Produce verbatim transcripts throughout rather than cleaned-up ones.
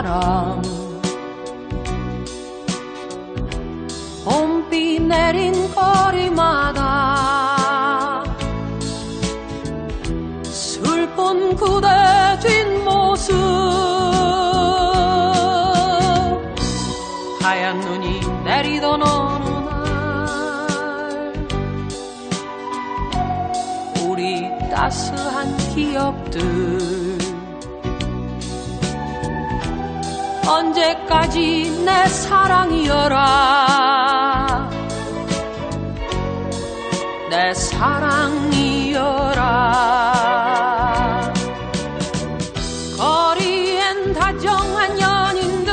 사람 봄비 내린 거리마다 슬픈 그대 뒷모습 하얀 눈이 내리던 어느 날 우리 따스한 기억들 언제까지 내 사랑이여라 내 사랑이여라 거리엔 다정한 연인들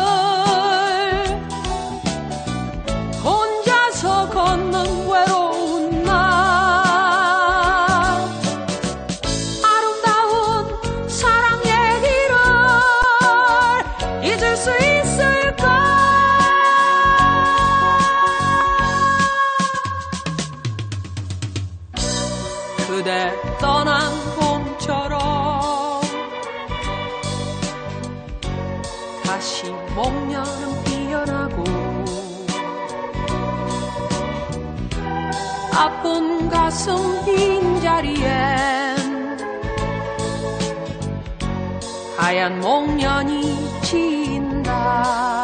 혼자서 걷는 외로운 날 아름다운 사랑 얘기를 잊을 수 있을까 그대 떠난 봄처럼 다시 목련은 피어나고 아픈 가슴 빈자리엔 하얀 목련이 진다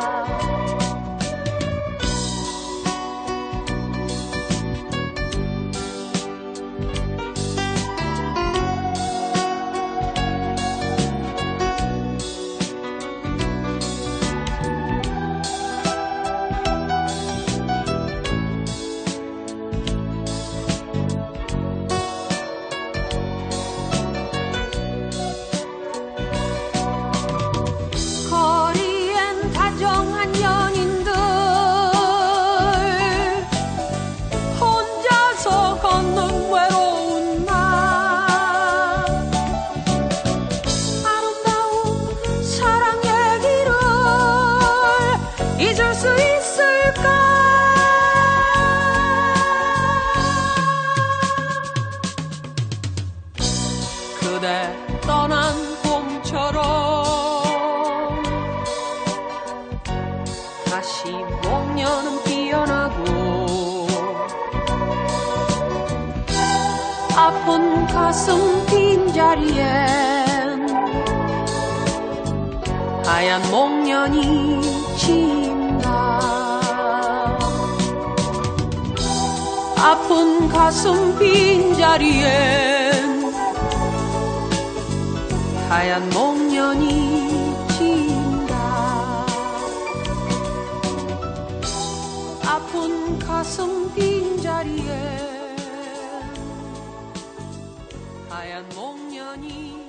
거리엔 다정한 연인들 혼자서 걷는 외로운 날 아름다운 사랑 얘기를 잊을 수 있을까 그대 떠난 봄처럼 다시 목련은 피어나고 아픈 가슴 빈자리엔 하얀 목련이 진다 아픈 가슴 빈자리엔 하얀 목련이 진다 아픈 가슴 빈자리에 하얀 목련이